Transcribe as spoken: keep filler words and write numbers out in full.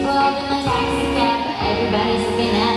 world in my taxi cab. Everybody's looking at